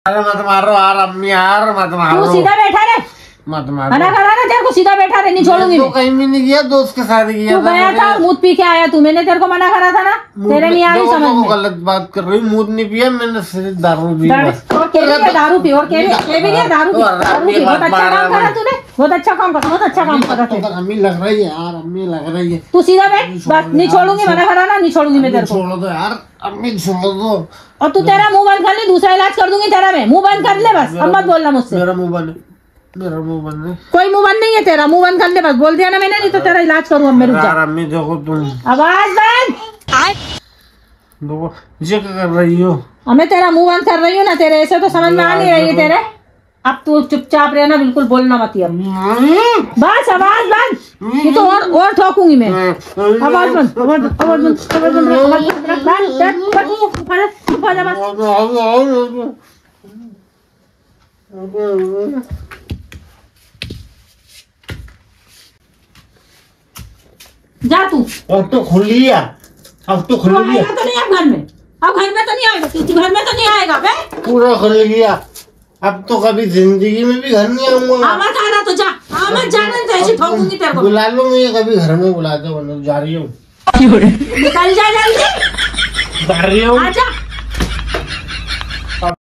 अरे मत मारो यार अम्मी यार, मत मारो। तू सीधा बैठा रहे, मत मारो। मना करा ना तेरे को, सीधा बैठा रहे, नहीं छोड़ूंगी तो मैं। कहीं भी नहीं किया, दोस्त के साथ किया तू गया था मूत पी के आया तू, मैंने तेरे को मना करा था ना, तेरे नहीं आ रही समझ में। गलत बात कर रही हूँ, मूत नहीं पिया मैंने, सिर्फ दारू पी। दारू पी और के भी दारू पी, दारू पी। बहुत अच्छा काम करा तूने, बहुत अच्छा काम करा, बहुत अच्छा काम करा। अम्मी लग रही है यार, अम्मी लग रही है। तू सीधा बैठ, बस नहीं छोड़ूंगी, मना करा ना, नहीं छोड़ूंगी मैं तेरे को। छोड़ दो यार अम्मी, छोड़ दो। और तू तेरा मुंह बंद कर ले, दूसरा इलाज कर दूंगी तेरा मैं, मुंह बंद कर ले बस, अब मत बोलना मुझसे। मेरा मुंह बंद, मेरा मुंह बंद है। कोई मुंह बंद नहीं है तेरा, मुंह बंद कर ले बस, बोल दिया ना मैंने, नहीं तो तेरा इलाज करूँ अब मैं। रुक जा अम्मी, देखो तुम आवाज बंद, देखो ये क्या कर रही हो। मैं तेरा मुंह बंद कर रही हूँ ना, तेरे ऐसे तो समझ में आ नहीं रही है तेरे। अब तू चुपचाप रहना, बिल्कुल बोलना मत अब बस, आवाज बंद। ये तो और ठोकूंगी मैं। आवाज बंद, आवाज बंद, आवाज बंद, आवाज बंद, जा तू। अब तो खुल लिया, अब तो खुल गया। तो नहीं अब घर में, अब घर में तो नहीं आएगा, तू घर में तो नहीं आएगा बे। पूरा खुल गया, अब तो कभी जिंदगी में भी घर नहीं आऊंगा। आवाज आ रहा तो जा, आवाज जाने तो ऐसी ठोकूंगी तेरे को। बुला लो, मैं कभी घर में बुला दो, जा रही हूँ। निकल जा जल्दी, जा रही हूँ। आजा।